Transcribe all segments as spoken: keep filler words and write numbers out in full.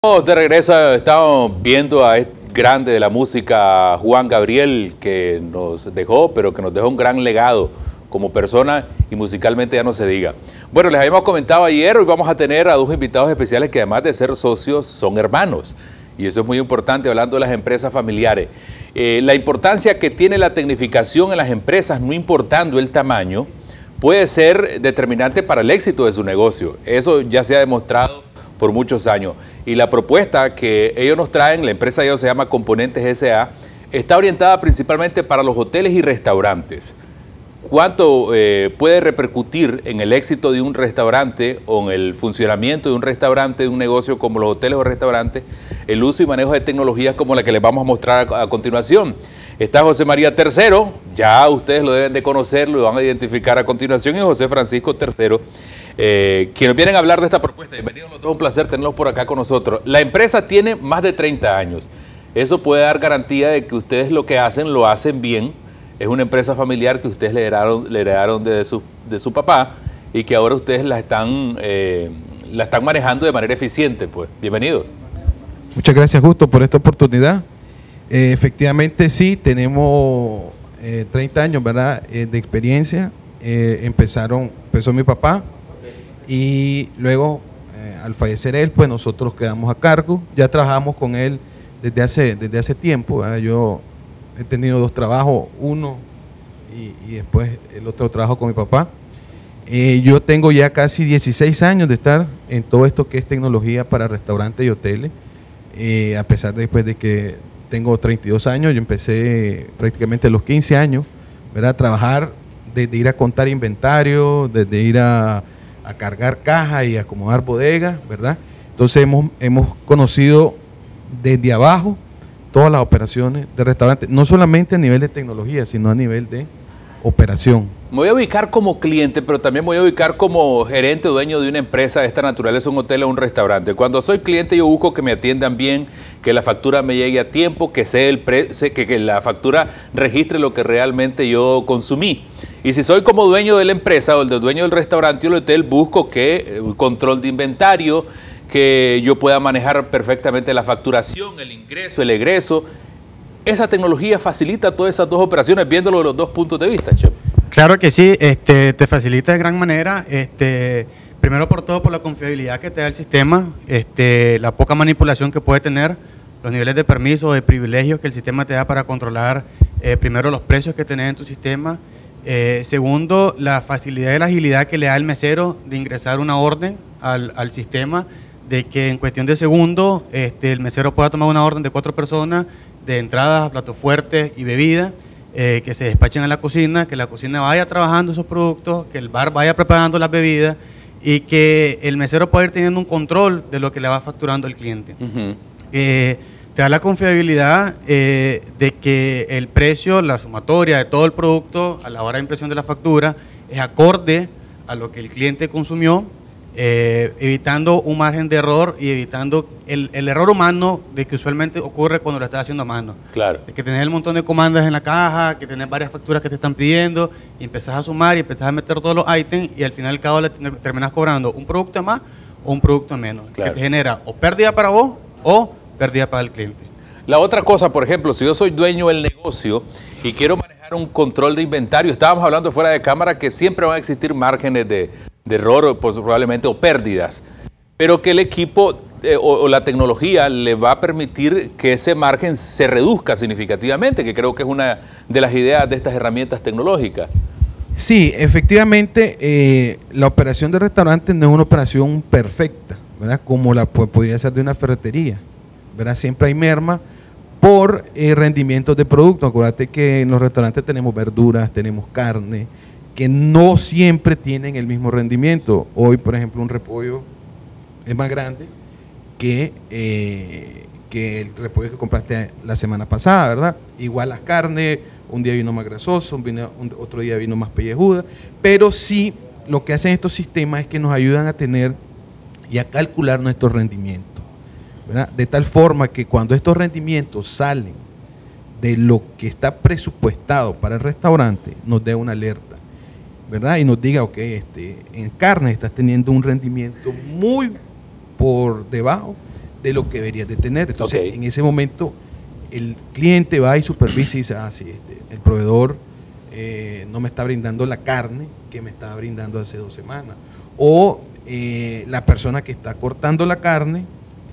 De regreso estamos viendo a este grande de la música, Juan Gabriel, que nos dejó, pero que nos dejó un gran legado como persona y musicalmente ya no se diga. Bueno, les habíamos comentado ayer, hoy vamos a tener a dos invitados especiales que además de ser socios, son hermanos. Y eso es muy importante hablando de las empresas familiares. Eh, la importancia que tiene la tecnificación en las empresas, no importando el tamaño, puede ser determinante para el éxito de su negocio. Eso ya se ha demostrado por muchos años. Y la propuesta que ellos nos traen, la empresa de ellos se llama Componentes S A, está orientada principalmente para los hoteles y restaurantes. ¿Cuánto eh, puede repercutir en el éxito de un restaurante o en el funcionamiento de un restaurante, de un negocio como los hoteles o restaurantes, el uso y manejo de tecnologías como la que les vamos a mostrar a, a continuación? Está José María Tercero, ya ustedes lo deben de conocer, lo van a identificar a continuación, y José Francisco Tercero, Eh, quienes vienen a hablar de esta propuesta. Bienvenidos los dos, un placer tenerlos por acá con nosotros. La empresa tiene más de treinta años. Eso puede dar garantía de que ustedes lo que hacen, lo hacen bien. Es una empresa familiar que ustedes le heredaron, le heredaron de, su, de su papá y que ahora ustedes la están, eh, la están manejando de manera eficiente. Pues, bienvenidos. Muchas gracias, Justo, por esta oportunidad. Eh, efectivamente, sí, tenemos eh, treinta años, ¿verdad?, eh, de experiencia. Eh, empezaron, empezó mi papá. Y luego, eh, al fallecer él, pues nosotros quedamos a cargo. Ya trabajamos con él desde hace, desde hace tiempo, ¿verdad? Yo he tenido dos trabajos, uno y, y después el otro trabajo con mi papá. Eh, yo tengo ya casi dieciséis años de estar en todo esto que es tecnología para restaurantes y hoteles. Eh, a pesar de, pues, de que tengo treinta y dos años, yo empecé prácticamente a los quince años, ¿verdad? A trabajar desde ir a contar inventario, desde ir a a cargar cajas y acomodar bodegas, ¿verdad? Entonces hemos, hemos conocido desde abajo todas las operaciones de restaurantes, no solamente a nivel de tecnología, sino a nivel de operación. Me voy a ubicar como cliente, pero también me voy a ubicar como gerente o dueño de una empresa de esta naturaleza, un hotel o un restaurante. Cuando soy cliente, yo busco que me atiendan bien, que la factura me llegue a tiempo, que, sea el pre, que, que la factura registre lo que realmente yo consumí. Y si soy como dueño de la empresa o el dueño del restaurante o el hotel, busco que el control de inventario, que yo pueda manejar perfectamente la facturación, el ingreso, el egreso. Esa tecnología facilita todas esas dos operaciones, viéndolo de los dos puntos de vista, Chef. Claro que sí, este, te facilita de gran manera, este, primero por todo por la confiabilidad que te da el sistema, este, la poca manipulación que puede tener, los niveles de permisos, de privilegios que el sistema te da para controlar, eh, primero los precios que tenés en tu sistema, eh, segundo, la facilidad y la agilidad que le da el mesero de ingresar una orden al, al sistema, de que en cuestión de segundos este, el mesero pueda tomar una orden de cuatro personas, de entradas, platos fuertes y bebidas, eh, que se despachen a la cocina, que la cocina vaya trabajando esos productos, que el bar vaya preparando las bebidas y que el mesero pueda ir teniendo un control de lo que le va facturando el cliente. Uh-huh. eh, te da la confiabilidad eh, de que el precio, la sumatoria de todo el producto a la hora de impresión de la factura es acorde a lo que el cliente consumió, Eh, evitando un margen de error y evitando el, el error humano de que usualmente ocurre cuando lo estás haciendo a mano. Claro. De que tenés el montón de comandas en la caja, que tenés varias facturas que te están pidiendo, y empezás a sumar y empezás a meter todos los ítems y al final cada vez terminás cobrando un producto más o un producto menos. Claro. Que te genera o pérdida para vos o pérdida para el cliente. La otra cosa, por ejemplo, si yo soy dueño del negocio y quiero manejar un control de inventario, estábamos hablando fuera de cámara que siempre van a existir márgenes de de error, pues, probablemente, o pérdidas, pero que el equipo eh, o, o la tecnología le va a permitir que ese margen se reduzca significativamente, que creo que es una de las ideas de estas herramientas tecnológicas. Sí, efectivamente, eh, la operación de restaurante no es una operación perfecta, ¿verdad?, como la pues, podría ser de una ferretería, ¿verdad? Siempre hay merma por eh, rendimientos de producto. Acuérdate que en los restaurantes tenemos verduras, tenemos carne, que no siempre tienen el mismo rendimiento. Hoy, por ejemplo, un repollo es más grande que, eh, que el repollo que compraste la semana pasada, ¿verdad? Igual las carnes, un día vino más grasoso, un vino, un, otro día vino más pellejuda, pero sí lo que hacen estos sistemas es que nos ayudan a tener y a calcular nuestros rendimientos, ¿verdad? De tal forma que cuando estos rendimientos salen de lo que está presupuestado para el restaurante, nos dé una alerta, ¿verdad? Y nos diga, ok, este, en carne estás teniendo un rendimiento muy por debajo de lo que deberías de tener. Entonces, Okay. en ese momento, el cliente va y supervisa y dice, ah, sí, este, el proveedor eh, no me está brindando la carne que me estaba brindando hace dos semanas. O eh, la persona que está cortando la carne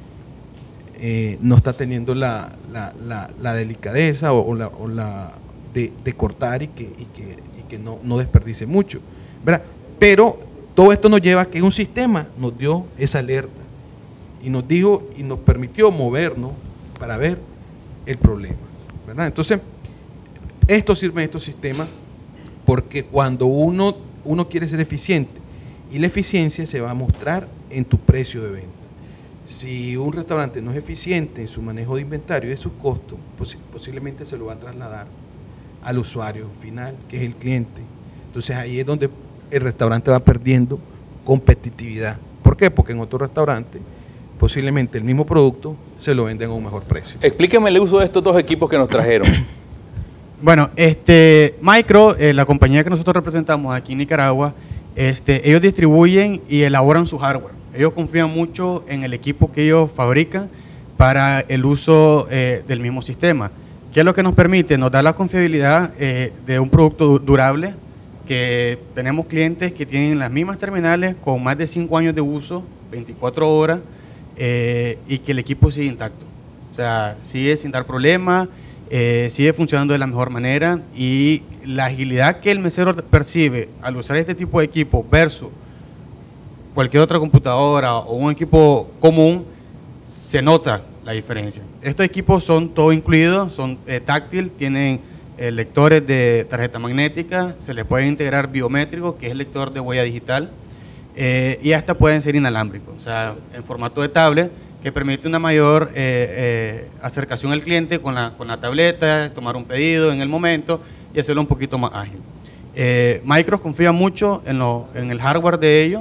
eh, no está teniendo la, la, la, la delicadeza o, o la, o la de, de cortar y que, y que, y que no, no desperdice mucho, ¿verdad? Pero todo esto nos lleva a que un sistema nos dio esa alerta y nos dijo y nos permitió movernos para ver el problema, ¿verdad? Entonces, esto sirve en estos sistemas porque cuando uno, uno quiere ser eficiente y la eficiencia se va a mostrar en tu precio de venta. Si un restaurante no es eficiente en su manejo de inventario y de sus costos, pues posiblemente se lo va a trasladar al usuario final, que es el cliente. Entonces ahí es donde el restaurante va perdiendo competitividad. ¿Por qué? Porque en otro restaurante posiblemente el mismo producto se lo venden a un mejor precio. Explíqueme el uso de estos dos equipos que nos trajeron. Bueno, este, Micro, eh, la compañía que nosotros representamos aquí en Nicaragua, este, ellos distribuyen y elaboran su hardware. Ellos confían mucho en el equipo que ellos fabrican para el uso eh, del mismo sistema. ¿Qué es lo que nos permite? Nos da la confiabilidad eh, de un producto du- durable, que tenemos clientes que tienen las mismas terminales con más de cinco años de uso, veinticuatro horas, eh, y que el equipo sigue intacto. O sea, sigue sin dar problemas, eh, sigue funcionando de la mejor manera, y la agilidad que el mesero percibe al usar este tipo de equipo versus cualquier otra computadora o un equipo común, se nota la diferencia. Estos equipos son todo incluidos, son eh, táctil, tienen eh, lectores de tarjeta magnética, se les puede integrar biométrico, que es el lector de huella digital, eh, y hasta pueden ser inalámbricos, o sea, en formato de tablet, que permite una mayor eh, eh, acercación al cliente con la, con la tableta, tomar un pedido en el momento y hacerlo un poquito más ágil. Eh, Micros confía mucho en, lo, en el hardware de ellos.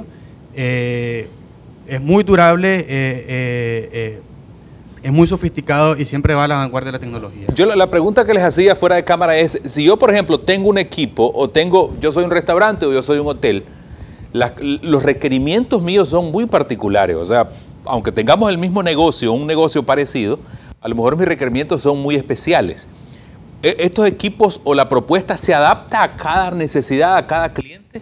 Eh, es muy durable, eh, eh, eh, es muy sofisticado y siempre va a la vanguardia de la tecnología. Yo la, la pregunta que les hacía fuera de cámara es, si yo por ejemplo tengo un equipo o tengo, yo soy un restaurante o yo soy un hotel, la, los requerimientos míos son muy particulares, o sea, aunque tengamos el mismo negocio, un negocio parecido, a lo mejor mis requerimientos son muy especiales. ¿Estos equipos o la propuesta se adapta a cada necesidad, a cada cliente?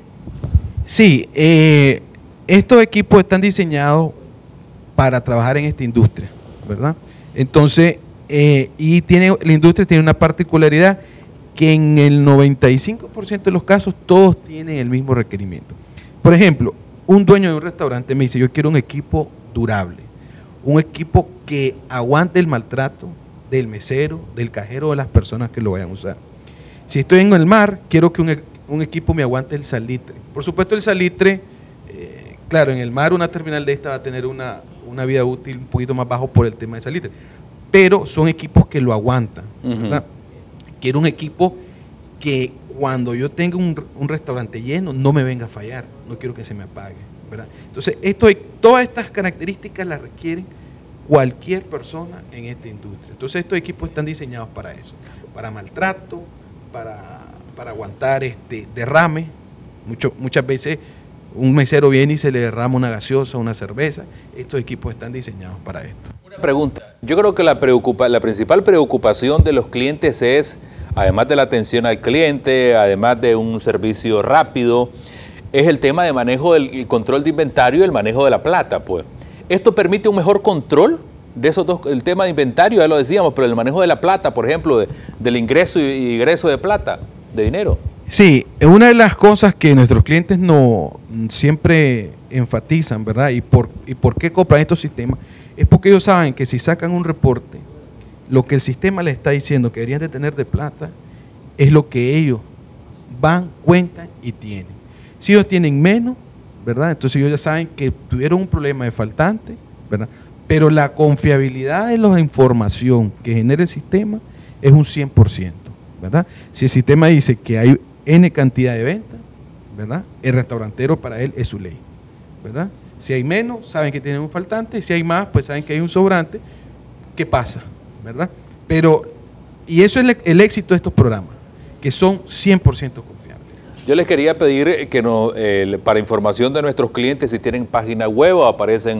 Sí, eh, estos equipos están diseñados para trabajar en esta industria, ¿verdad? Entonces, eh, y tiene, la industria tiene una particularidad que en el noventa y cinco por ciento de los casos todos tienen el mismo requerimiento. Por ejemplo, un dueño de un restaurante me dice, yo quiero un equipo durable, un equipo que aguante el maltrato del mesero, del cajero, de las personas que lo vayan a usar. Si estoy en el mar, quiero que un, un equipo me aguante el salitre. Por supuesto, el salitre, eh, claro, en el mar una terminal de esta va a tener una, una vida útil un poquito más bajo por el tema del salitre, pero son equipos que lo aguantan, ¿verdad? Uh-huh. Quiero un equipo que cuando yo tenga un, un restaurante lleno no me venga a fallar, no quiero que se me apague, ¿verdad? Entonces, esto, todas estas características las requieren cualquier persona en esta industria. Entonces, estos equipos están diseñados para eso, para maltrato, para, para aguantar este derrame. Mucho, muchas veces un mesero viene y se le derrama una gaseosa, una cerveza. Estos equipos están diseñados para esto. Una pregunta. Yo creo que la, preocupa, la principal preocupación de los clientes es, además de la atención al cliente, además de un servicio rápido, es el tema de manejo del el control de inventario y el manejo de la plata, pues. ¿Esto permite un mejor control de esos dos? El tema de inventario, ya lo decíamos, pero el manejo de la plata, por ejemplo, de, del ingreso y egreso de plata, de dinero. Sí, es una de las cosas que nuestros clientes no siempre enfatizan, ¿verdad? Y por, y por qué compran estos sistemas, es porque ellos saben que si sacan un reporte, lo que el sistema les está diciendo que deberían de tener de plata, es lo que ellos van, cuentan y tienen. Si ellos tienen menos, ¿verdad? Entonces ellos ya saben que tuvieron un problema de faltante, ¿verdad? Pero la confiabilidad de la información que genera el sistema es un cien por ciento, ¿verdad? Si el sistema dice que hay N cantidad de ventas, ¿verdad? El restaurantero para él es su ley, ¿verdad? Si hay menos, saben que tienen un faltante, si hay más, pues saben que hay un sobrante. ¿Qué pasa? ¿Verdad? Pero, y eso es el, el éxito de estos programas, que son cien por ciento confiables. Yo les quería pedir que nos, eh, para información de nuestros clientes, si tienen página web o aparecen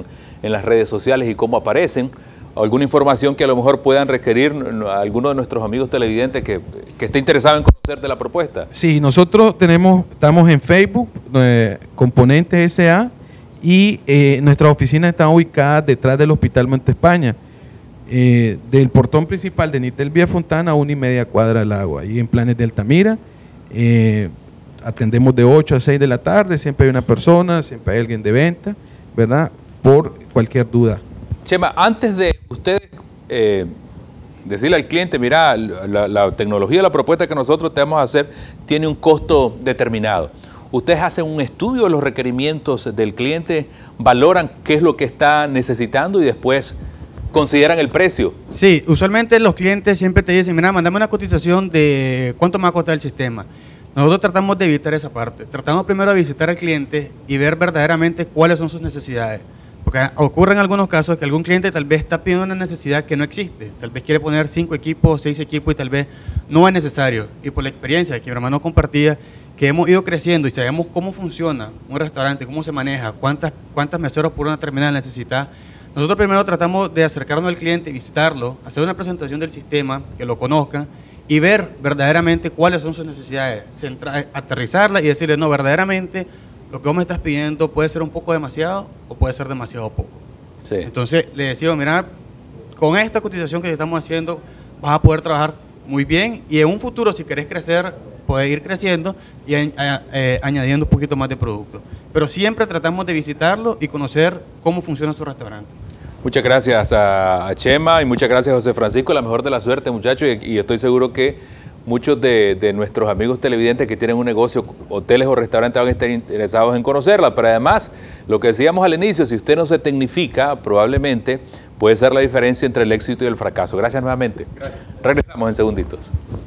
en las redes sociales y cómo aparecen, alguna información que a lo mejor puedan requerir a alguno de nuestros amigos televidentes que, que esté interesado en conocer de la propuesta. Sí, nosotros tenemos, estamos en Facebook, eh, Componentes S A, y eh, nuestras oficinas están ubicadas detrás del Hospital Monte España, eh, del portón principal de Nitel Vía Fontana a una y media cuadra del agua, ahí en Planes de Altamira. Eh, atendemos de ocho a seis de la tarde, siempre hay una persona, siempre hay alguien de venta, ¿verdad? Por cualquier duda. Chema, antes de ustedes eh, decirle al cliente, mira, la, la tecnología, la propuesta que nosotros te vamos a hacer tiene un costo determinado. Ustedes hacen un estudio de los requerimientos del cliente, valoran qué es lo que está necesitando y después consideran el precio. Sí, usualmente los clientes siempre te dicen, mira, mandame una cotización de cuánto me va a costar el sistema. Nosotros tratamos de evitar esa parte. Tratamos primero de visitar al cliente y ver verdaderamente cuáles son sus necesidades. Porque ocurre en algunos casos que algún cliente tal vez está pidiendo una necesidad que no existe. Tal vez quiere poner cinco equipos, seis equipos y tal vez no es necesario. Y por la experiencia que mi hermano compartía, que hemos ido creciendo y sabemos cómo funciona un restaurante, cómo se maneja, cuántas, cuántas meseros por una terminal necesita. Nosotros primero tratamos de acercarnos al cliente, visitarlo, hacer una presentación del sistema, que lo conozcan y ver verdaderamente cuáles son sus necesidades, centrar, aterrizarla y decirle, no, verdaderamente lo que vos me estás pidiendo puede ser un poco demasiado o puede ser demasiado poco. Sí. Entonces le decimos, mira, con esta cotización que estamos haciendo vas a poder trabajar muy bien y en un futuro si querés crecer, puedes ir creciendo y a, a, eh, añadiendo un poquito más de producto. Pero siempre tratamos de visitarlo y conocer cómo funciona su restaurante. Muchas gracias a, a Chema y muchas gracias a José Francisco. La mejor de la suerte, muchachos, y, y estoy seguro que muchos de, de nuestros amigos televidentes que tienen un negocio, hoteles o restaurantes, van a estar interesados en conocerla. Pero además, lo que decíamos al inicio, si usted no se tecnifica, probablemente puede ser la diferencia entre el éxito y el fracaso. Gracias nuevamente. Gracias. Regresamos en segunditos.